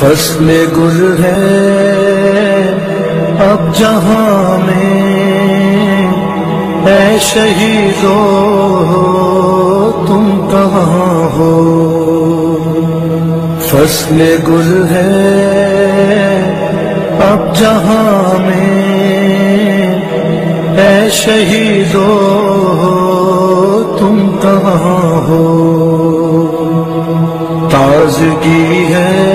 فصل گل ہے اب جہاں میں، اے شہیدو تم کہاں ہو؟ فصل گل ہے اب جہاں میں، اے شہیدو تم کہاں ہو؟ تازگی ہے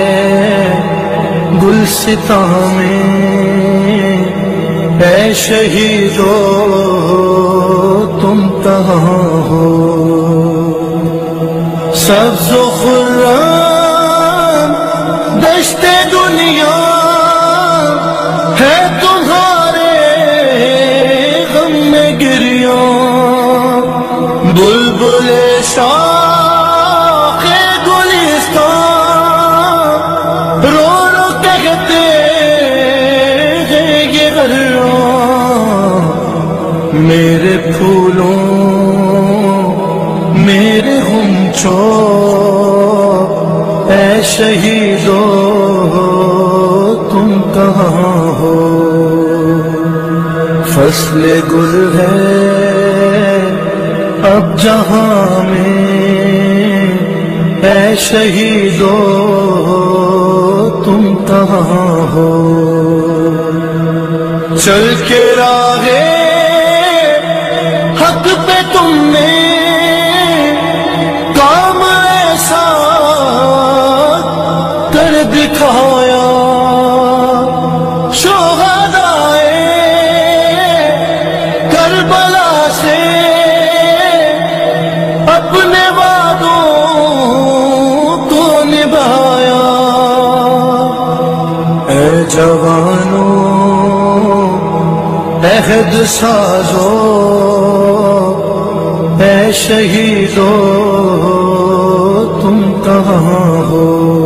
گلستاں میں، اے شہیدو تم کہاں ہو؟ سبز و خرم دشت دنیا ہے تمہارے غم میں گریاں، بلبل شاخ گلستان رو رو کہتے ہیں یہ غریاں، میرے پھولوں میرے غنچوں اے شہیدو تم کہاں ہو؟ فصل گل ہے اب جہاں میں، اے شہیدو تم کہاں ہو؟ چل کے راہ حق پہ تم نے کام ایسا کر دکھایا، شہدائے کربلا سے اپنے وعدوں کو نبھایا۔ اے جوانوں عہد سازو، اے شہیدو تم کہاں ہو؟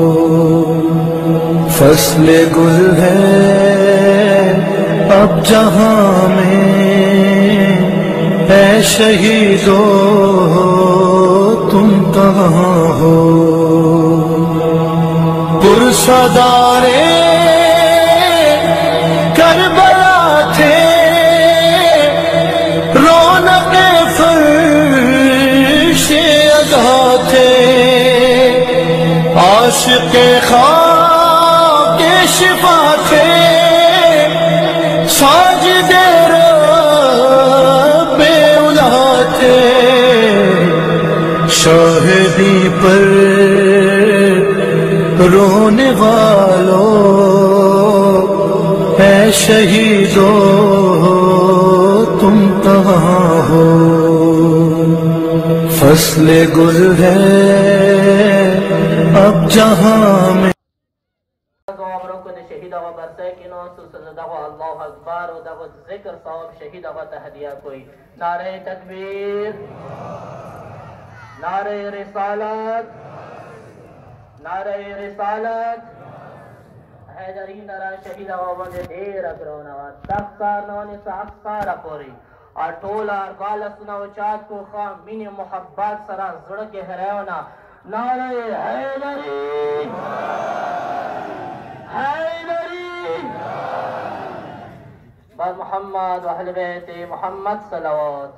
فصل گل ہے اب جہاں میں، اے شہیدو تم کہاں ہو؟ پرصدارے کربلا تھے، رونق فرش اضحیٰ تھے، عاشق خاک شفا تھے، ساجد رب اولیٰ تھے، شاہدی پر رونے والوں اے شہیدو تم کہاں ہو؟ فصل گل ہے اب جہاں میں، اللہ اکبر و دغه ذکر صاحب شهید آقا تهدیه کوئی نعره تکبیر، نعره رسالت، نعره رسالت حیدری نرا شهید آقا بنده دیر اگرونا و تخصار نونی ساکسار پوری اور ٹولا اور بالسنا و چاہت کو خواہ مین محبت سرا زڑک ہریونا نعره حیدری حیدری بر محمد و اہل بیت محمد صلوات۔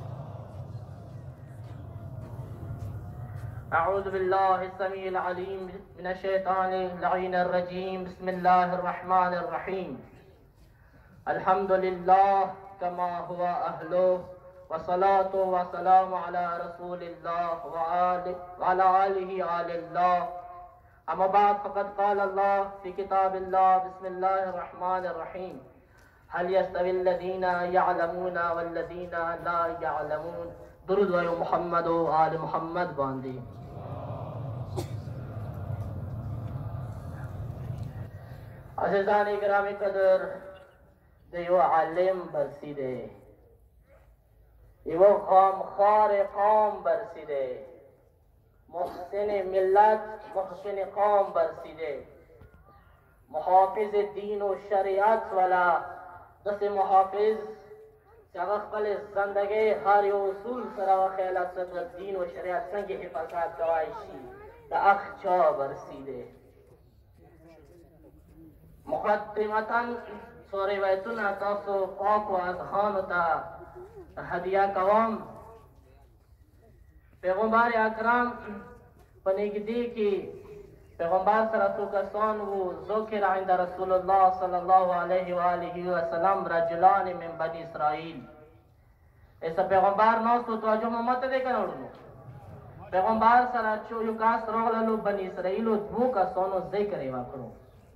اعوذ باللہ السمیع العلیم من الشیطان اللعین الرجیم، بسم اللہ الرحمن الرحیم، الحمد للہ کما ہوا اہلو، والصلاة والسلام علی رسول اللہ وعلی آلہ آل اللہ، اما بعد فقد قال اللہ فی کتاب اللہ، بسم اللہ الرحمن الرحیم، هل يستوي الذين يعلمون والذين لا يعلمون۔ درود و محمد و آل محمد باندی۔ عزیزان اکرام قدر، دیو عالم برسیدے، دیو قوم خار قوم برسیدے، محسن ملت محسن قوم برسیدے، محافظ دین و شریعت والا دس محافظ چاگخ قل زندگی ہر اصول سرا و خیلت سر دین و شریعت سنگ حفاظت گوائشی دا اخ چا برسیدے، مقدمتاً څو روایتونه تاسو پاکو اذهانو ته هدیه کوم. پیغمبر اکرم په نږدې کې پیغمبر سره څو کسان وو. ذکر عند رسول الله صلی الله علیه و آله وسلم رجلان من بني اسرائیل. ایسا پیغمبر ناستو توجه مو ماته دی کنه وړو. پیغمبر سره یو کس راغللو بني اسرائیلو دوو کسانو ذکر یې وکړو.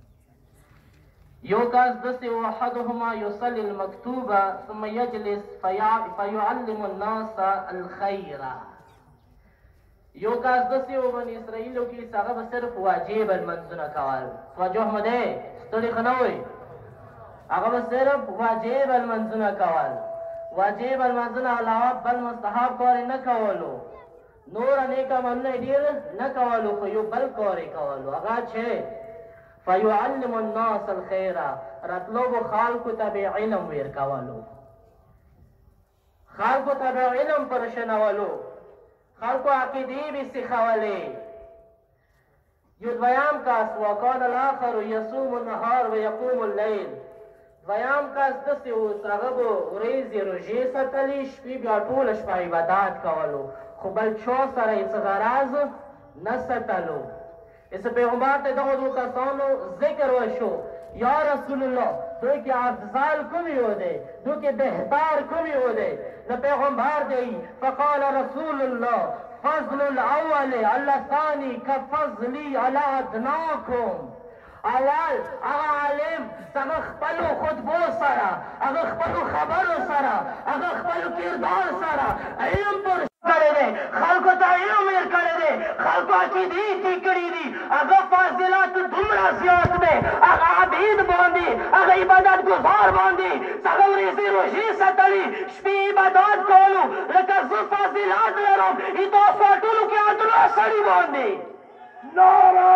یو کس داسې و احدهما یصلي المکتوبه ثم یجلس فیعلم الناس الخیر. یو کس داسې و بني اسرائیلو کې هغه به صرف واجب لمونځونه کول. توجه مو دی ستړي ښه نه وئ. هغه به صرف واجب لمونځونه کول. واجب لمونځونه علاوه بل مستحب کار یې نه کولو. نور نیک عملونه یې ډېر نه کولو خو یو بل کار یې کولو. هغه چې فیعلم الناس الخیر، راتلو به خلکو ته به علم ورکولو. خلکو ته به علم پرشنولو. خلکو عقیدې به سیخولې. یو دویم کس وکان الاخر یصوم النهار و یقوم اللیل. دویم کس داسې و هغه به ورځې روژې ساتلې، شپې بیا ټوله شپه عبادت کولو خو بل چا سره یې څه غرض نه ساتلو. اس پیغمبر ته دغه دو کسانو ذکر وشو. یا رسول الله دوی کې افضل کوم یو دی؟ دوی کې بهتر کوم یو دی؟ نو پیغمبر دی فقال رسول الله فضل الاول على الثاني كفضلي على ادناكم. اول هغه عالم هغه خپلو خطبو سره، هغه خپلو خبرو سره، هغه خپلو کردار سره علم پر کړی دی، خلکو ته علم ورکړی دی، خلکو عقیدې ټیک کړي دي. هغه فاضلات دومره زیات دی، هغه عبید باندې، هغه عبادت گزار باندې، هغه ورځې روژې ساتلي، شپې عبادت کولو لکه زه فاضلات لرم تاسو ټولو کې عدله سړي باندې. نعره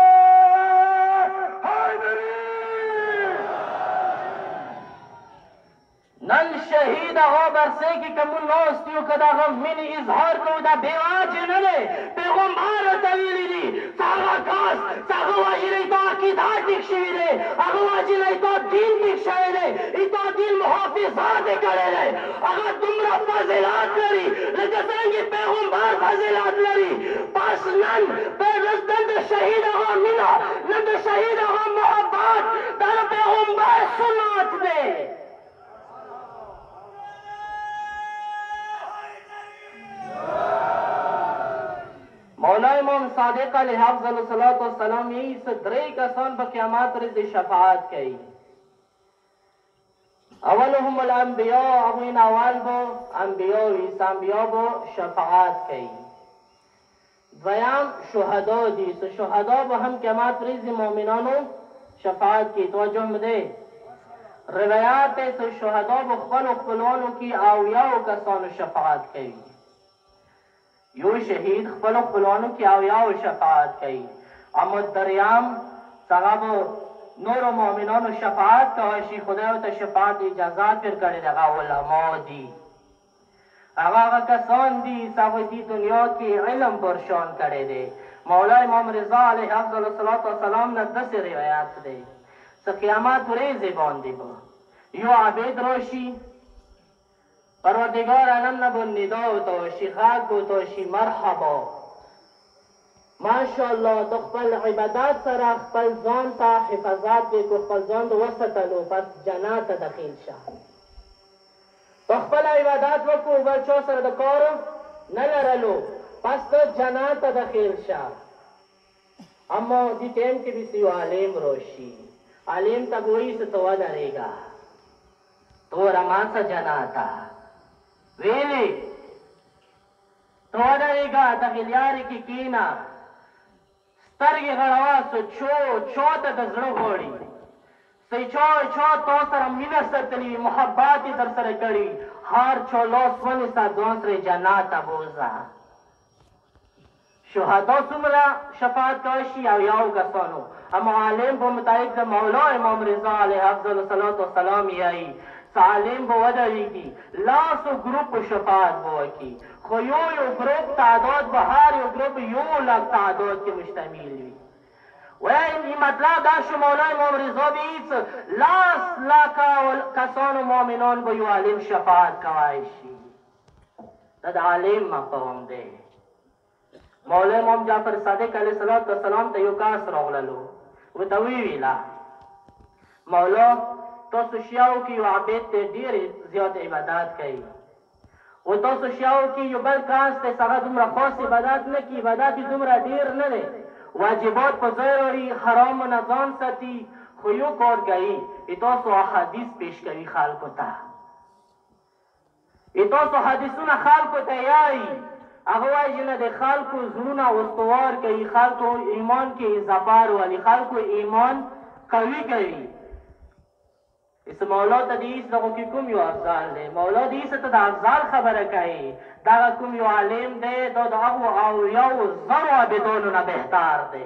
نن شهید هغه برسې کې که مونږ ناست یو که د هغه مینې اظهار کوو دا بېواجې نه دی. پیغمبر راته ویلي دي چې هغه کس چې هغه وژلی تا عقیده ټیک شوي دی، هغه وژلی تا دین ټیک شوی دی، تا دین محافظات یې کړی دی، هغه دومره فضیلات لري لکه څرنګې پیغمبر فضیلات لري. بس نن د شهید هغه مینه، نن د شهید هغه محبت دا د پیغمبر سنت دی. مولا امام صادق علیہ افضل الصلاۃ والسلام یہی سے درې کسان په قیامت ورځ شفاعت کوي. اولهم الانبیاء، هغوی نه اول به انبیاء وي، انبیاء به شفاعت کوي. دویم شهدا دي، شهدا به هم قیامت ورځ مؤمنانو شفاعت کوي. توجه مو دی روایات دی چې شهدا به خپلو خپلوانو کې اویاو کسانو شفاعت کوي. یو شهید خپلو خپلوانو کې اویاو شفاعت کوي. اما دریم هغه به نورو مؤمنانو شفاعت کوی شي. خدای ورته شفاعت اجازات ورکړې دی. هغه علما دي، هغه کسان دي چې هغوی دې دنیا کې علم پرشان کړی دی. مولا امام رضا علیه افضل الصلاة والسلام نه داسې روایت دی چې قیامت ورځې باندې به یو عبید راشي، پروردگار عالم نه به ندا ورته وشي، غږ ورته وشي مرحبا ماشاءالله ته خپل عبادت سره خپل ځان ته حفاظت وکړو، خپل ځان ته وساتلو، پس جنت ته داخل شه. ته خپل عبادت وکړو، بل چا سره د کار نه لرلو، پس ته جنت ته داخل شه. اما دې ټایم کې به یو عالم راشي، عالم ته به وایي چې ته ودرېږه، ته ورمانځه جنت ته. ویلې ته ودرېږه، دغې لارې کې کښېنه، سترګې غړوه، چا ته د زړه غواړي، چا تا سره مینه ساتلي، محبت یې در سره کړي، هر چا لاس ونیسه ځان سره جنت ته بوځه. شهدا څومره شفاعت کولی شي؟ اویاو کسانو. اما عالم په مطابق د مولا امام رضا علیه افضل الصلاة والسلام یایي عالم به ودرېږي، لاسو ګروپ شفاعت به وکړي، خو یو ګروپ تعداد به هر یو ګروپ 1,00,000 تعداد کې مشتمل وي. و این مطلب داشت مولای امام رضا بیت لاس لاکا کسان و مؤمنان به یو عالم شفاعت کوایشی دا عالم مفهوم ده مولای امام جعفر صادق علیه السلام ته یو کاس راغللو ورته ویلا مولا تاسو شیاو کې یو عبید ته ډېر زیات عبادت کوي و تاسو شیاو کې یو بل کاس ته هغه دومره خاص عبادت نه کوي عبادت یې دومره ډېر نه دی واجبات په ځای راوړي حرام نه ځان ساتي خو یو کار کوي تاسو احادیث پیش کوي خلکو ته تاسو حدیثونه خلکو ته یایي هغه وایي چې نه د خلکو زړونه استوار کوي خلکو ایمان کې اضافه راولي خلکو ایمان قوي کوي اس مولا ته د هیڅ دغو کې کوم یو افضال دی مولا د هیڅ ته د افضال خبره کوي دغه کوم یو عالم دی دا د هغو اولیاو زرو عابدانو نه بهتر دی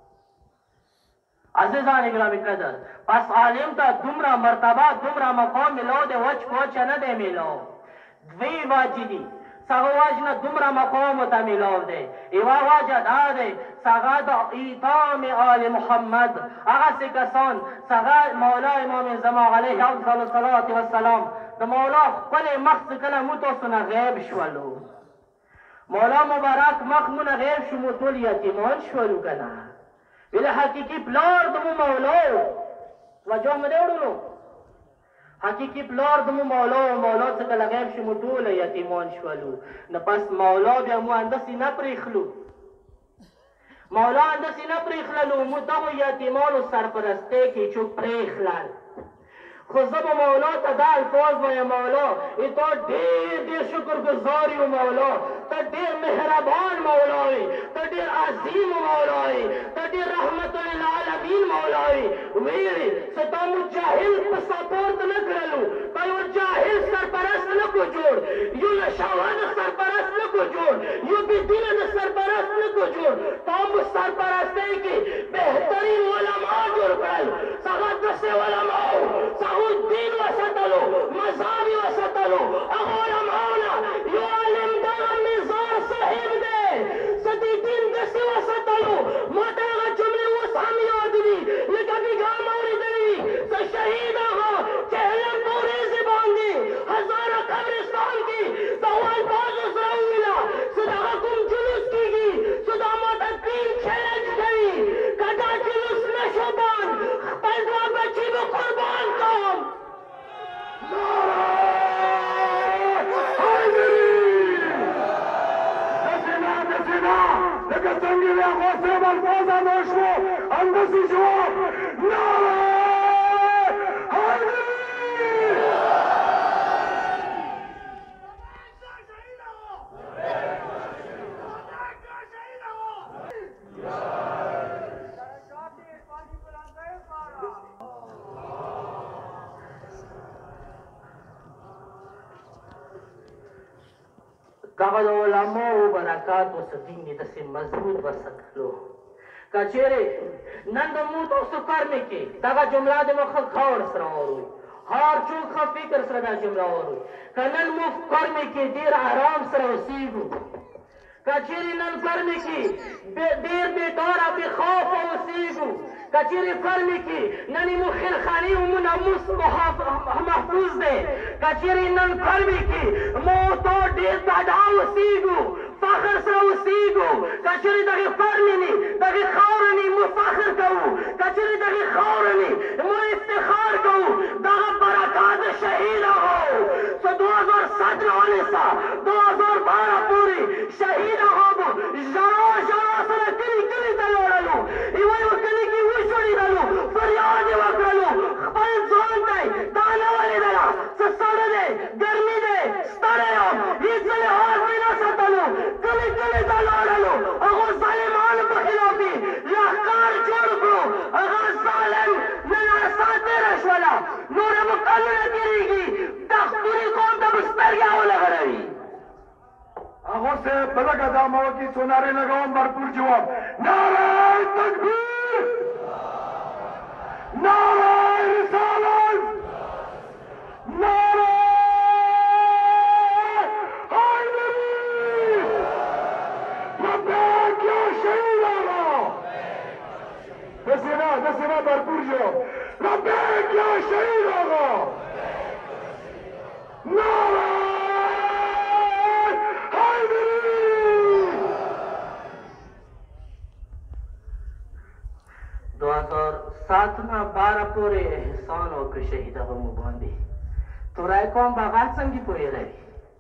عزیزان گرامی قدر پس عالم ته دومره مرتبه دومره مقام میلاو دی وچ پاچه نه دی میلاو دوی واجه دي څهغه وجه نه دومره مقام ته میلاو دی یوه وجه دا دی څهغه د اعظام آل محمد هغسې کسان څهغه مولا امام زمان علیه افضل الصلاة والسلام د مولا خپلې مخ څه کله مو تاسو نه غیب شولو مولا مبارک مخ مو نه غیب شو مو ټول یتیمان شولو که نه ویله حقیقي پلار د مو مولا توجه مې دی وړلو حقیقي پلار د مو مولا و مولا څه کله غیب شو مو ټوله یتیمان شولو نو پس مولا بیا مو انداسې نه پرېښلو مولا انداسې نه پرېښللو مو دغو یتیمانو سرپرستۍ کې چوک پرېښلل خو زه به مولا ته دا الفاظ وایم مولا تا ډېر ډېر شکر ګزار یو مولا ته ډېر مهربان مولا یې ته ډېر عظیم مولا یې ته ډېر رحمت للعالمین مولا یې ویلې څه تا مو جاهل په سپورت نه کړلو تا یو جاهل سرپرست نه کو جوړ یو نشاوانه سرپرست نه کو جوړ یو بېدینه سرپرست نه کو جوړ تا مو سرپرستۍ کې بهترین علما جوړ کړل څهغه داسې علماو دین وسطلو مذهبی وسطلو اغولمانا یو علم دغا مزار صاحب دے ستی دین دسی وسطلو ماتا اغا جملے اس ہم یاد دی لکا بھی گا موری دی سا شہید آغا چہلم پورے زبان دی ہزارہ قبرستان کی دوال باز اس رویلا صدقہ کم جلوس کی گی صدا ماتا تین چیلنج گئی کٹا جلوس نشوبان پیدوا بچی بو قربان کام لکه څنګه وي هغه صاحب الفاظ هم وشوه همداسې جواب نعره حیدري دغه د علماو برکاتو څه دین دې داسې مضبوط وساتلو که چیرې نن د مو تاسو کار مې کې دغه جمله د مو ښه غور سره واورئ هر څوک ښه فکر سره دا جمله واورئ که نن مو کار مې کې ډېر آرام سره اوسېږو که چیرې نن کار مې کې ډېر بېداره بې خوفه اوسېږو که چیرې کار مې کې نن مو خیرخاني و مو ناموس محفوظ دی که چیرې نن کار مې کې مو تو ډېر ډاډه اوسېږو فخر سره اوسېږو که چیرې دغې فرمې نه دغې خاورې نه مو فخر کوو که چیرې دغې خاورې نه مو افتخار کوو دغه برکات شهید هغه څه 2007 نه ونیسه 2012 پورې شهید هغه به ژړا ژړا سره کلي کلي ته لاړلو یوه یوه کلي کې وشړېدلو فریاد یې وکړلو خپل ځوان دی دا نه ولیدله څه سړه دی ګرمي دی ستړی یم هېڅ لحاظ مې نه ساتلو کلي کلي ته لاړلو هغو ظالمانو په خلاف یې لښکر جوړ کړو هغه ظالم نن اسا تېره شوله نوره به کلونه تېرېږي دښتوري قوم ته به سترګې ولغړوي هغه صاحب په لږه دامه وکړي څو نارې لګوم بھرپور جواب نعره تکبیر نعره رسالت نعره حیدری لبیک یا شهید آقا ساتنا بارہ پورے احسان ہو کہ شہید اگو مباندی تو رائے قوم باغات سنگی پوئے رہی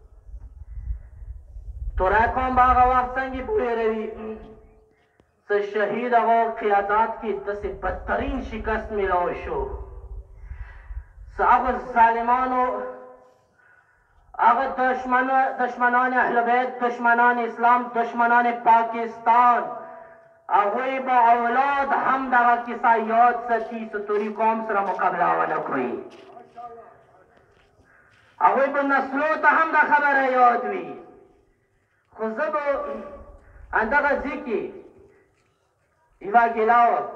تو رائے قوم باغات سنگی پوئے رہی سے شہید اگو قیادات کی دس بدترین شکست ملاو شو سے اگر ظالمانو اگر دشمنان اہل بیت دشمنان اسلام دشمنان پاکستان اگوی با اولاد ہم دغا کسا یاد ستی ستوری قوم سر مقابلہ والا کوئی اگوی با نسلو تا ہم دا خبر یاد وی خوزب اندغا ذکی ایوا گلاوت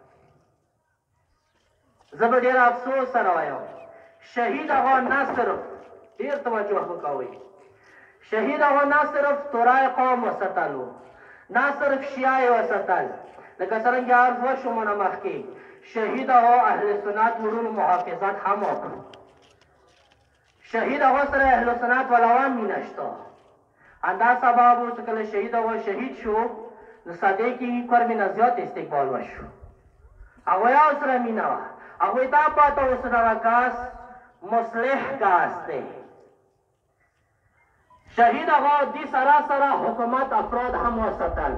زب دیر افسوس سر آیا شہید اگو نہ صرف دیر توجہ بکاوی شہید اگو نہ صرف تورائے قوم وسطلو نہ صرف شیعہ وسطل لیکن سرنگی عرض و شمونا مخی شہید اگو اہل سنات ورون محافظات ہم اکرو شہید اگو سر اہل سنات والعوام می نشتا انداز سبابو سکل شہید اگو شہید شو نصدے کی کرمی نزیات استقبال وشو اگویا اسرا می نوا اگوی تا پاتا اسرا کاس مصلح کاس دے شہید اگو دی سراسرا حکومت افراد ہم وسطل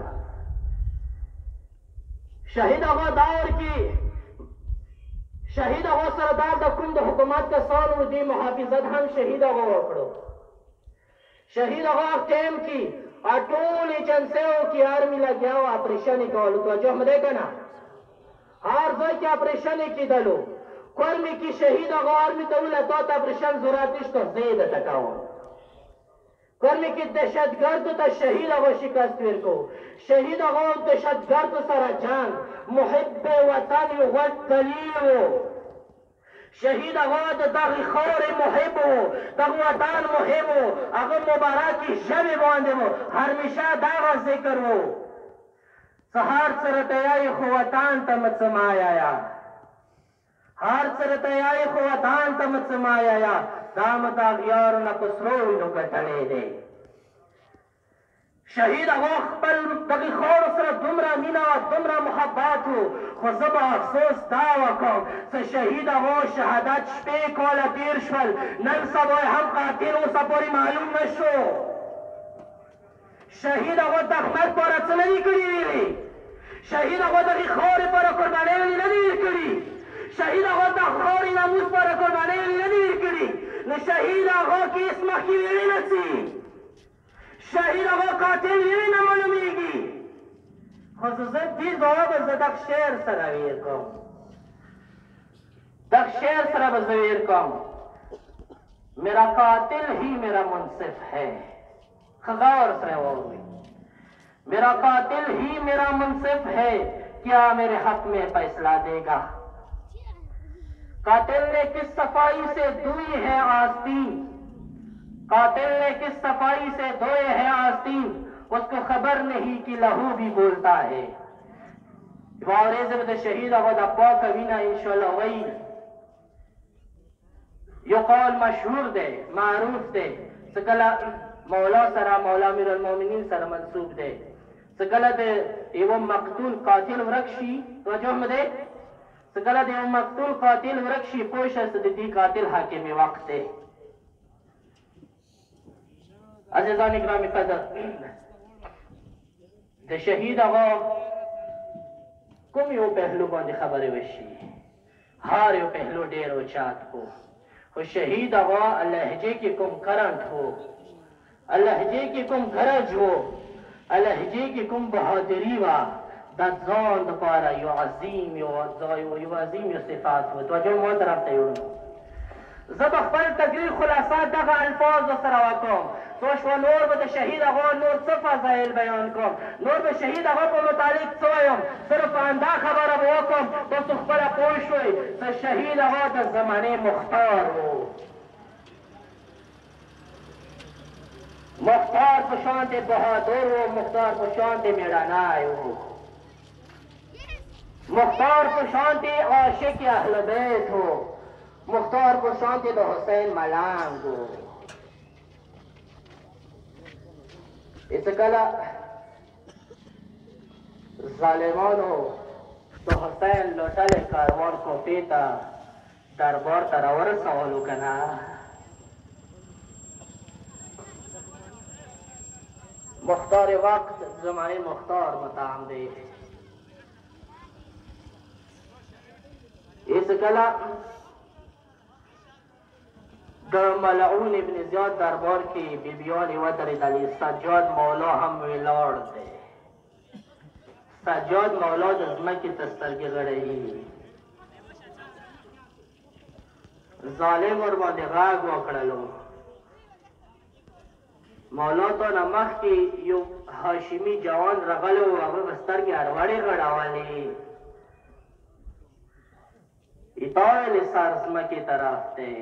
شہید اگو دور کی شہید اگو سردار دا کم دا حکومت کا سال دی محافظت ہم شہید اگو اکڑو شہید اگو ٹیم کی اٹولی چنسیو کی آرمی لگیاو آپریشنی کولو تو جو مدے کنا ہار زوی کی آپریشنی کی دلو کرمی کی شہید اگو آرمی دولا تو آپریشن زوراتش تو زید تکاو کرمی کی دہشت گرد تا شہید اگو شکست ویر کو شہید اگو دہشت گرد سر جنگ محب وطن و دلیل شہید اگو دغی خور محب دغی وطن محب اگو مبارکی شب باندے ہو ہرمیشہ داغا ذکر ہو سہار سرطیائی خواتان تمت سمایا ہار سرطیائی خواتان تمت سمایا دام داغیار نکسروی نو کٹلے دے شہید اگو خبل دغی خور سر دمرا مینا دمرا محبات ہو خوزب افسوس دعوی کم سے شہید اگو شہادت شپے کولا دیر شول نن سبوی ہم قاتل و سپوری معلوم نشو شہید اگو دخمت پر اچنی کری ویلی شہید اگو دغی خور پر قربانے ویلی ندیر کری شہید اگو دخوری نموز پر قربانے ویلی ندیر کری شہید اگو کی اسمہ کی ویلی نسی شہید اگو قاتل ویلی نمالومی گی خصوصاً دی زواب دک شیر سرویر کم دک شیر سرویر کم میرا قاتل ہی میرا منصف ہے خغور سروی میرا قاتل ہی میرا منصف ہے کیا میرے حق میں فیصلہ دے گا قاتل نے کس صفائی سے دھوئی ہے آستین قاتل نے کس صفائی سے دھوئے ہے آستین اس کو خبر نہیں کہ لہو بھی بولتا ہے وارز بد شہید اغد اپا کبینا انشاءاللہ وی یہ قول مشہور دے معروف دے سکلا مولا سرا مولا میر المومنین سرا منصوب دے سکلا دے ایوم مقتول قاتل ورکشی توجہ مدے سکلا دے ایوم مقتول قاتل ورکشی پوشہ صدیقی قاتل حاکم وقت دے عزیزان اکرام قدر دے شہید اغا کم یو پہلو باندے خبر وشی ہار یو پہلو دیر و چات کو و شہید اغا لہجے کی کم کرنٹ ہو لہجے کی کم گرج ہو لہجے کی کم بہادری وا داد زان دپارا یو عظیم یو عظیم یو صفات ہو تو جو محترم تیورن زب اخبر تقریر خلاصات دغا الفاظ و سراواکم سوش و نور بد شہید اغا نور صفا زائل بیان کم نور بد شہید اغا پر متعلق سویم صرف اندہ خبر اب وکم تو سخبر پوش ہوئی تو شہید اغا در زمانے مختار ہو مختار پشانت بہادر ہو مختار پشانت میڑانائی ہو مختار پشانت عاشق اہل بیت ہو مختار پشانت دو حسین ملانگ ہو اس کلا ظالمانو د حسین لوټلې کاروان کوټې ته دربار ته راورسولو که نه. مختار وقت زمانه مختار مطعم دی. اس کله د ملعون ابن زیاد دربار کې بیبیانې ودرېدلې. سجاد مولا هم ولاړ دی. سجاد مولا د ځمکې ته سترګې غړوي. ظالم ورباندې غږ وکړلو. مولا ته نه مخکې یو هاشمي جوان راغلی و، هغه به سترګې اروړې غړولې. ایتا ویلې سر ځمکې طرف دی.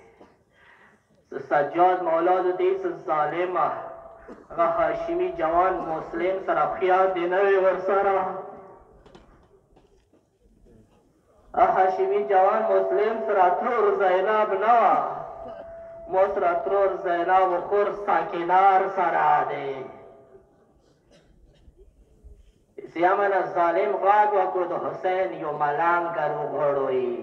سجاد مولا د دې ظالمه هغه هاشمي جوان مسلم سره خیال دی نه وي ورسره. هاشمي جوان مسلم سره ترور زینب نه وه، ما سره ترور زینب و خور ساکنار سره دی. سیامن ظالم غږ وکړو د حسین یو ملنګ وغوړوي.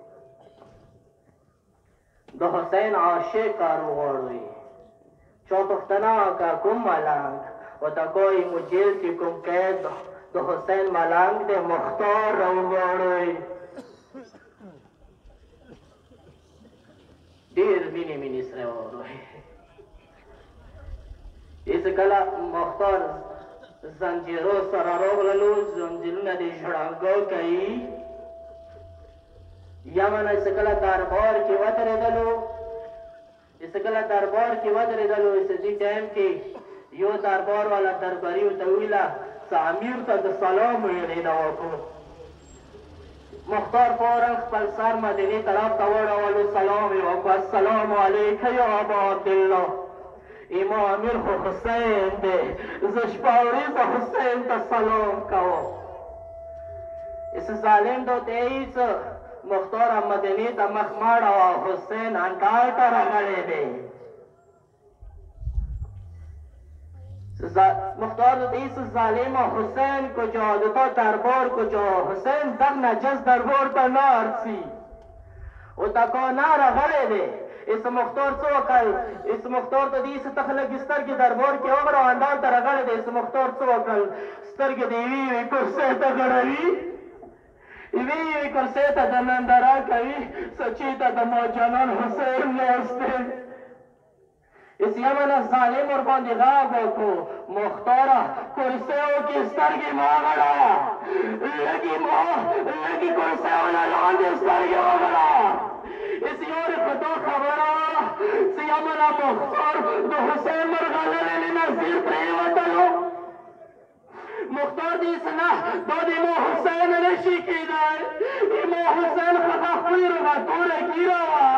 د حسین عاشق وغوړوي. چا پوښتنه وکړه کوم ملنګ؟ ورته کوي مو جیل کې کوم قید د حسین ملنګ دی، مختار راوغوړوي. ډېر مینې مینې سره وغوړوي. هېڅ کله مختار زنجیرو سره راغللو، زنجیرونه د ژړنګو کوي. یمن هېڅ کله دربار کې ودرېدلو. هېڅ کله دربار کې ودرېدلو. دې ټایم کې یو دربار والا درباري ورته وویله چې امیر ته د سلام ویلې نه وکړو. مختار فورا خپل سر مدینې طرف ته واړولو، سلام یې وکړو. السلام علیک یا ابا عبدالله. اما امیر خو حسین دی، زه شپه ورځ حسین ته سلام کوم. اس ظالم ته هیڅ مختار مدینې ته مخ ماړوه، حسین انډار ته راغلی دی. مختار ته هیڅ ظالمه حسین کجا، د تا دربار کجا؟ حسین دغ نجس دربار ته نه ارسي. ورته کا نه راغلی دی. اس مختار څه وکړ؟ اس مختار ته د هېڅ ته خلک سترګې دربار کې وغړو، انډار ته راغلی دی. اس مختار څه وکړ؟ سترګې د یوې یوې کرسۍ ته غړوي، یوې یوې کرسۍ ته د ننداره کوي، سچې ته د ما جانان حسین ناست دی. اس یمن ظالم ورباندې غږ وکړو، مختاره کرسیو کې سترګې مه غړوه، لږې کرسیونه لاندې سترګې وغړوه. اس یور خدا خبره چې یمن مختار د حسین مرغلرې نظیر پرېوتلو. مختار دې نه دا د ما حسین نشي کېدی. ما حسین خدا خپلې رغتوره ګیره وه.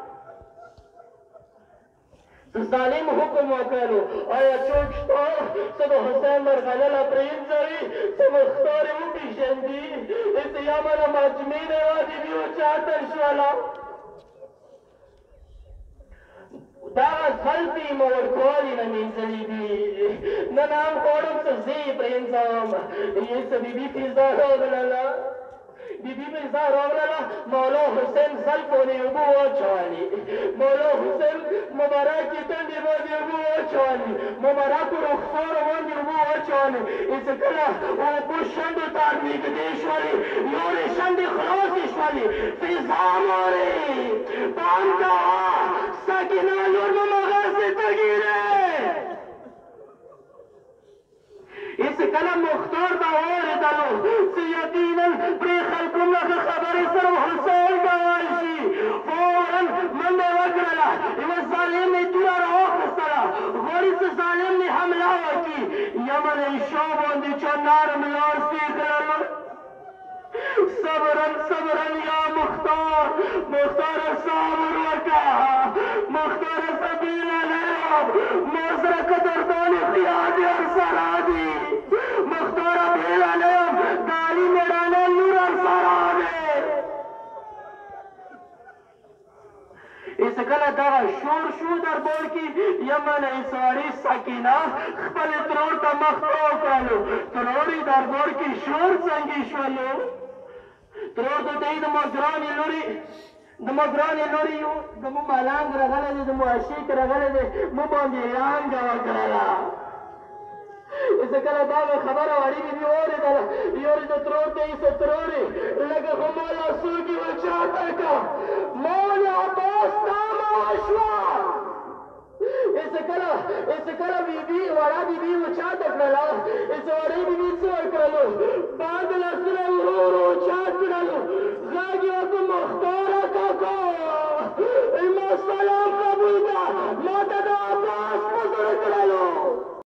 ظالم حکم وکړو، آیا څوک شته چې د حسین مرغلره پرېنځوي چې مختار یې وپېژندي؟ اس یمن مجمع د وادي بیو چاته شوله. دغه خلطې مې ورکوالي نه مینځلي دي. نن هم غواړم چې زه یې پرېنځوم. یې څه بیبي فیضا راغلله، بیبي فیضا راغلله، مولا حسین زلفونې اوبه واچولې. مولا حسین مبارکې تندې باندې اوبه واچولې، مبارکو رخسارو باندې اوبه واچولې. چې کله اوبه شونډو ته نږدې شولې، نورې شونډې خلاصې شولې. فیضا مورې پام کوه، ساکنه لور مو مغازې ته ګیرې. اس کله مختار به واورېدلو چې یقینا پرې خلکو مخه خبرې سره حسین به وایي، فورا منډه وکړله. یوه ظالم یې توره راواخیستله، غواړي چې ظالم یې حمله وکړي. یمن یې شا باندې چا نرم لاس یې کړل. صبرا صبرا یا مختار، مختار صبر وکړه، مختار سبیله نه یم، ما سره قدردان خیال دې ورسره دي. مختار بیله نه یم، د علي مېړانه لور ورسره دی. اس کله دغه شور شو دربار کې، یمنۍ سړي سکینه خپل ترور ته مخ تو کړلو. ترور یې دربار کې شور څنګه شولو. ترور ته ته د مګرانې لوري د مګرانې لوري یو زموږ ملنګ راغلی دی زموږ عشیق راغلی دی مو باندې رانګه وکړله کله دا خبره وړي بي بي اورېدله یورې د ترور ته ایسه ترورې لکه خو ما لاسوکې وچاته که مول عباس نامه وشوه ایسه کله بیبي وړه بیبي وچاته کړله ایسه وړۍ بیبي څه ورکړلو باندې لاسونه ورو ورو وچات کړلو غږ یې ورته مختاره کاکا ما سلام قبول ده ما ته د